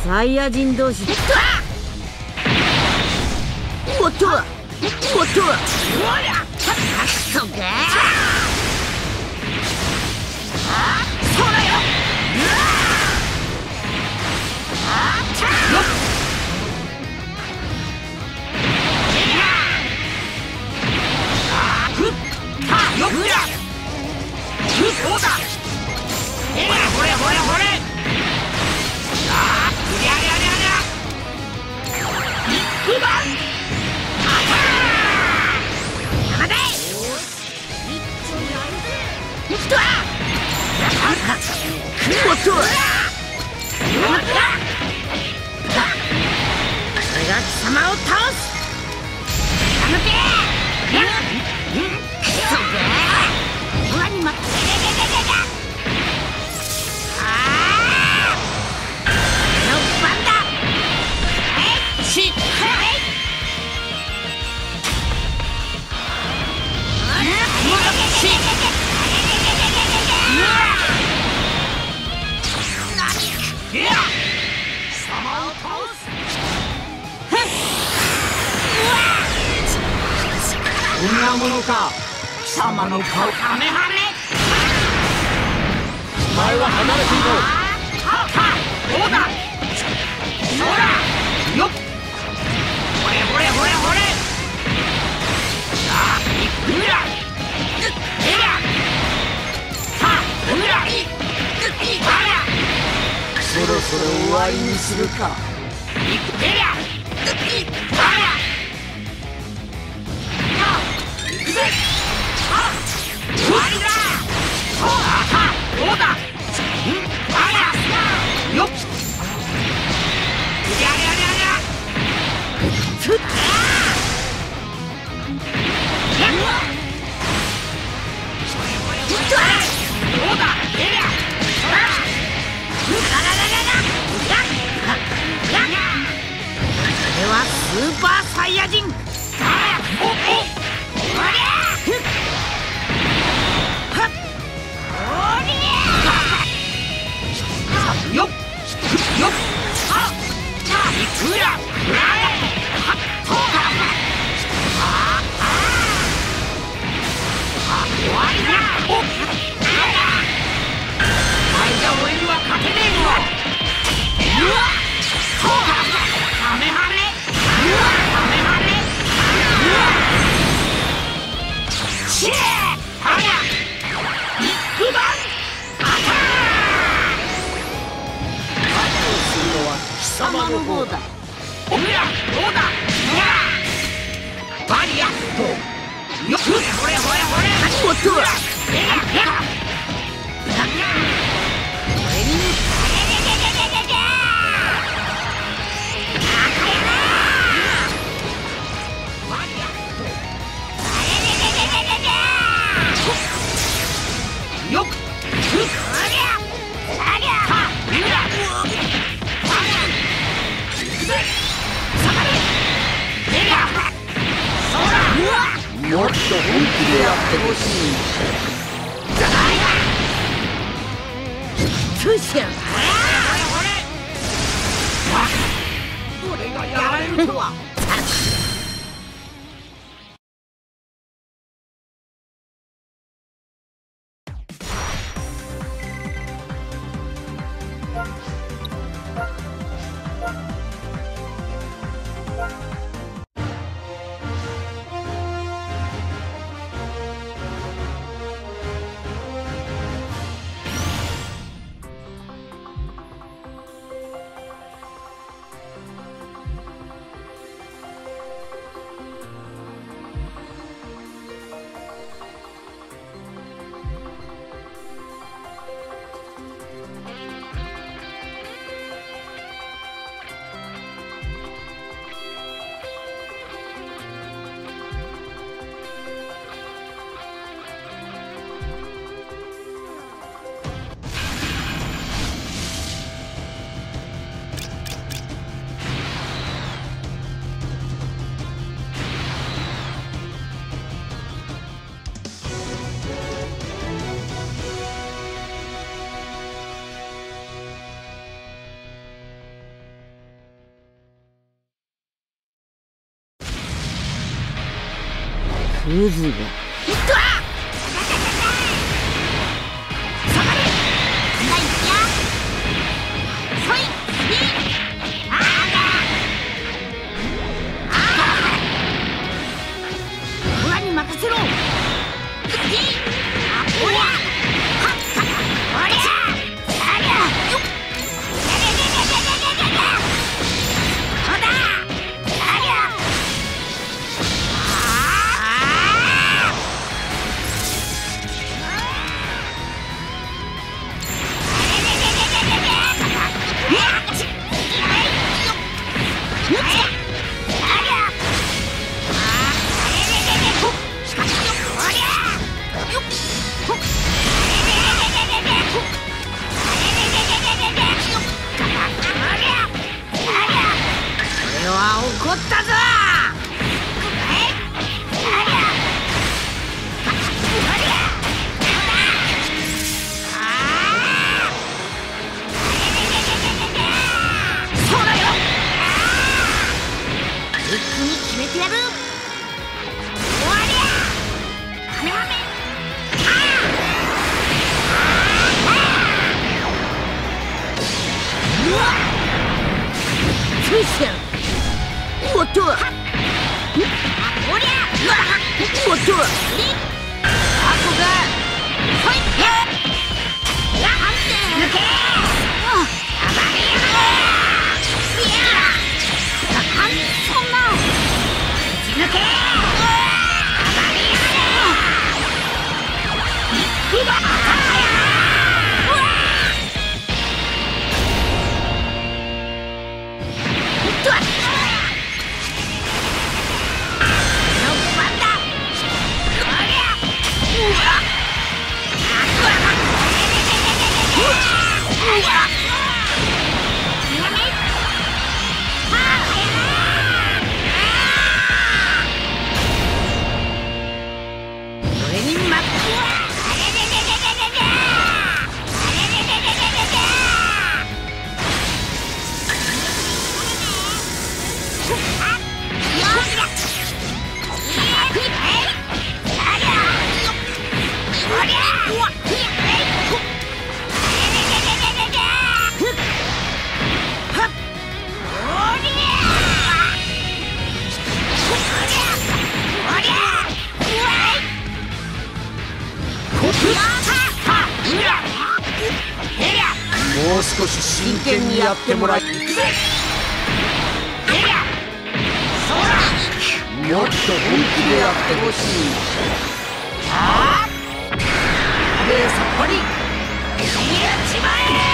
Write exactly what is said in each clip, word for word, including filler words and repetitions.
サイヤ人同士でもっともっとそげそうだよよっやそうだほれほれほれほれあーりゃりゃりゃりゃビッグバンアタックやまで一丁にあるぜいくとはやったんかもっとはやったそれが貴様を倒すやめてやっそげーうわにまってあーの番だえいしっはいしっいや貴様を倒すこんなものか貴様の顔ハメハメお前は離れていろはっはどうだそうだよっほれほれほれほれさあいくらえらはっうらいあらそろそろ終わりにするかいくえらあら行くぜ終わりだそうだどうだうんあらよっやりゃりゃりゃふっどうだえりゃそれはスーパーサイヤ人あおおおりゃよっよっあいくらはっとああ終わりだおっあいじゃ俺には勝てねえのうわそうハメハメうわハメハメうわシェーはやビッグバンアタック貴様の方だおめらどうだバリアとよくほれほれほれもっとはえらえら俺によくもっと本気でやってほしい。トゥシャ俺がやられるとは。 渦が。 怒ったぞ。そうだよ。一気に決めてやる。終わりゃ。カメハメ。うわっ。フィッシャー。おっと。おりゃ。おっと。あこが。ほい。やはんで。抜け。あばれや。いや。あんそんな。打ち抜け。あばれや。うわ。 もう少し真剣にやってもらい、もっと本気でやってほしい。 ああ、でそこにやっちま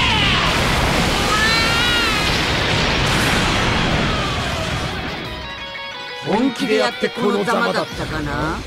え。本気でやってこのざまだったかな。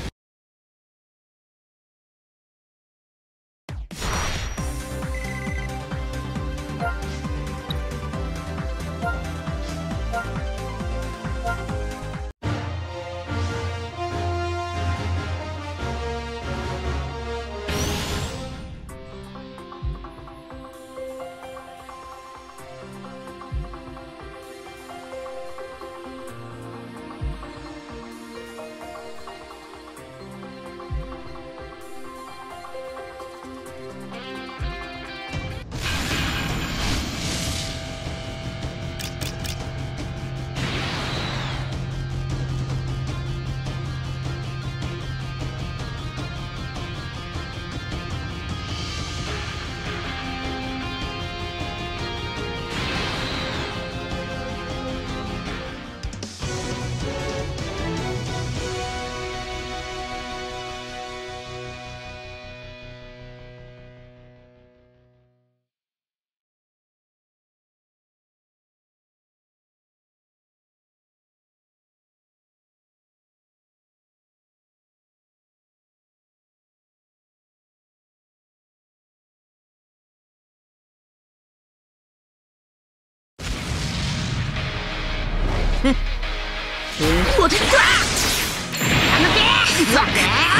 おっと！やめて！うわっ！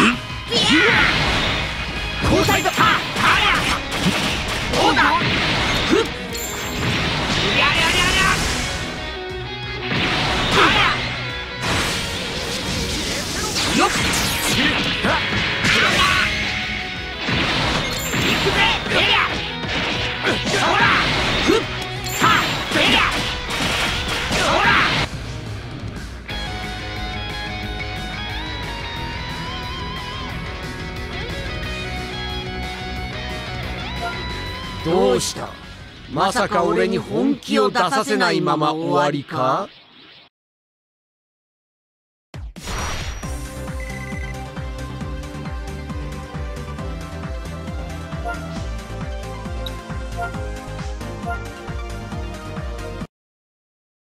交代だ！ありゃ！どうだ！ふっ！りゃりゃりゃりゃ！ありゃ！よっ！ どうした？まさか俺に本気を出させないまま終わりか？